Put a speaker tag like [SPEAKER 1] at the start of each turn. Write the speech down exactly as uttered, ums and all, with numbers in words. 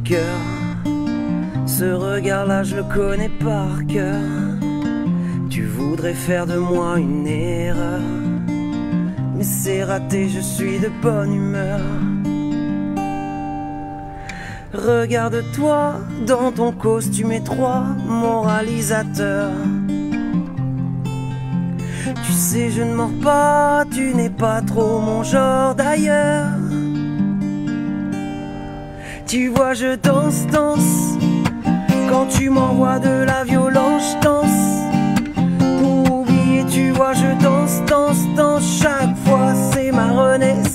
[SPEAKER 1] cœur. Ce regard-là, je le connais par cœur. Tu voudrais faire de moi une erreur, mais c'est raté, je suis de bonne humeur. Regarde-toi dans ton costume étroit, moralisateur. Tu sais, je ne mords pas, tu n'es pas trop mon genre d'ailleurs. Tu vois, je danse, danse. Quand tu m'envoies de la violence, je danse. Pour oublier, tu vois, je danse, danse, danse. Chaque fois, c'est ma renaissance.